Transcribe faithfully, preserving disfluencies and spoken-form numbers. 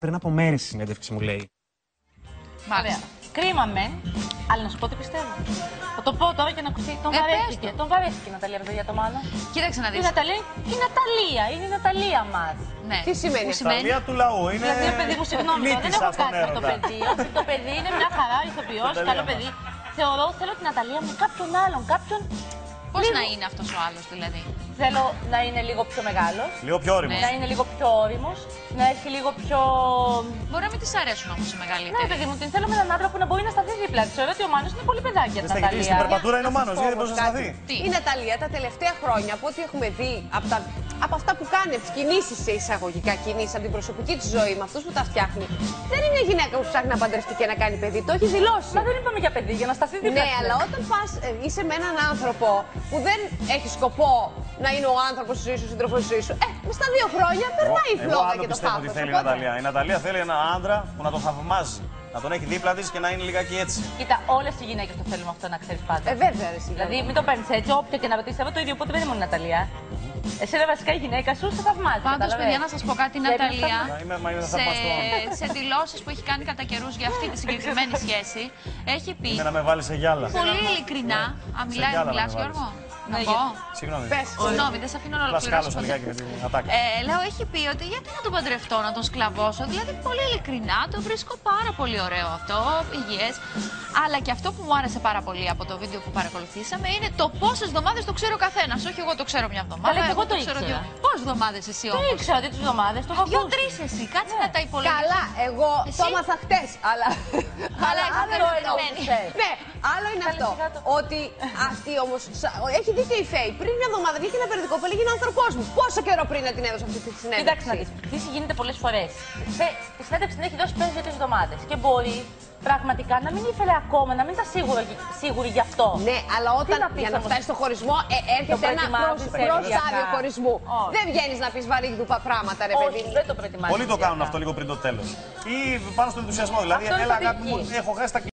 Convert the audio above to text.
Πριν από μέρες η συνέντευξη μου λέει. Μάλιστα. Κρίμα μεν, αλλά να σου πω τι πιστεύω. Θα το πω τώρα και να ακουστεί. Τον ε, βαρέθηκε. Τον βαρέθηκε η Ναταλία για το μάλλον. Κοίταξε να δεις. Η Ναταλία, η Ναταλία, είναι η Ναταλία μας. Ναι. Τι σημαίνει Που αυτό? σημαίνει? Ναταλία του λαού. Είναι... Δηλαδή, ένα παιδί που συγγνώμη, τώρα, δεν έχω κάτι με το παιδί. Όχι, το παιδί είναι μια χαρά, ηθοποιός, καλό παιδί. Θεωρώ, θέλω την Ναταλία με κάποιον άλλον. Κάποιον. Πώς λίγο... να είναι αυτός ο άλλος δηλαδή? Θέλω να είναι λίγο πιο μεγάλος. Λίγο πιο όριμος. Να είναι λίγο πιο όριμος. Να έχει λίγο πιο. Μπορεί να μην της αρέσουν όμως οι μεγαλύτεροι. Ναι, παιδί μου, την θέλω με έναν άντρα που να μπορεί να σταθεί δίπλα της. Θεωρώ ότι ο Μάνος είναι πολύ παιδάκι για την Ναταλία. Στην περπατούρα είναι ο Μάνος, γιατί πώς να σταθεί. Η Ναταλία τα τελευταία χρόνια, από ό,τι έχουμε δει, από, τα, από αυτά που κάνει, τις κινήσεις σε εισαγωγικά κινήσεις, από την προσωπική της ζωή, με αυτούς που τα φτιάχνει, δεν είναι γυναίκα που ψάχνει να παντρευτεί και να κάνει παιδί. Το έχει δηλώσει. Μα δεν είπαμε για παιδί, για να σταθεί δίπλα. Ναι, αλλά όταν πας, ε, είσαι με έναν άνθρωπο που δεν έχει σκοπό να είναι ο άνθρωπος της ζωής σου, ο σύντροφος της ζωής σου, ε, με στα δύο χρόνια περνάει η φλόγα και το πιστεύω χάπος. ότι θέλει η Ναταλία. Η Ναταλία θέλει έναν άντρα που να τον θαυμάζει. Να τον έχει δίπλα της και να είναι λιγάκι έτσι. Κοίτα, όλες οι γυναίκες το θέλουμε αυτό να ξέρεις πάντα. Ε, βέβαια, ρε, Δηλαδή, μην το παίρνεις έτσι, όποια και να ρωτήσεις, το ίδιο, οπότε δεν είναι μόνο η Ναταλία. Εσένα βασικά η γυναίκα σου σε θαυμάζει. Πάντως, παιδιά, να σας πω κάτι, η Ναταλία, Είμαι, μα είναι σε, θαυμαστό. σε δηλώσεις που έχει κάνει κατά καιρούς για αυτή τη συγκεκριμένη σχέση, έχει πει Είναι να με βάλει σε γυάλα. πολύ ειλικρινά. Α, μιλάει, γυάλα να μιλάς, με βάλεις. Γιώργο? Να Ναι, πω. Συγγνώμη. Πες. Συγγνώμη, δεν σε αφήνω να ολοκληρώσω. Πλασκάλωσα λιγάκι με την ατάκα. Ε, λέω, έχει πει ότι γιατί να τον παντρευτώ, να τον σκλαβώσω. Δηλαδή, πολύ ειλικρινά το βρίσκω πάρα πολύ ωραίο αυτό, υγιές. Αλλά και αυτό που μου άρεσε πάρα πολύ από το βίντεο που παρακολουθήσαμε είναι το πόσες εβδομάδες το ξέρω ο καθένας. Όχι, εγώ το ξέρω μια εβδομάδα. Καλά, και εγώ το ξέρω ήξερα. δύο. Πόσες εβδομάδες εσύ Δεν όμως? ήξερα δύο εβδομάδες, το έχω ακούσει. Δύο-τρεις εσύ, κάτσε να τα υπολογίσεις. Καλά, εγώ Εσύ? το έμαθα χτες, αλλά. Αλλά άλλο αυτό είναι αυτό. εννοούσε. Ναι, άλλο είναι Καλέ, αυτό. σιγά το. Ότι αυτή όμως. Έχει δίκιο η Φέη. Πριν μια εβδομάδα βγήκε ένα περιοδικό που έλεγε είναι άνθρωπός μου. Πόσο καιρό πριν να την έδωσε αυτή τη συνέντευξη? Κοίταξε να δεις, πτήση γίνεται πολλές φορές. Τη συνέντευξη την έχει δώσει πριν δύο-τρεις εβδομάδες. Και μπορεί πραγματικά να μην ήθελε ακόμα, να μην ήταν σίγουρη, σίγουρη γι' αυτό. Ναι, αλλά όταν να πεις για να όμως? φτάσει στο χωρισμό ε, έρχεται ένα προετοιμάζεις προς- προστάδιο σταδιακά. χωρισμού. Όχι. Δεν βγαίνει να πει βαρύγδουπα πράγματα, ρε παιδί Όχι, μου. δεν το προετοιμάζει. Πολλοί το κάνουν αυτό λίγο πριν το τέλος. Ή πάνω στον ενθουσιασμό. Δηλαδή, Αυτό είναι έλα το αγάπη μου, δική. έχω χάσει τα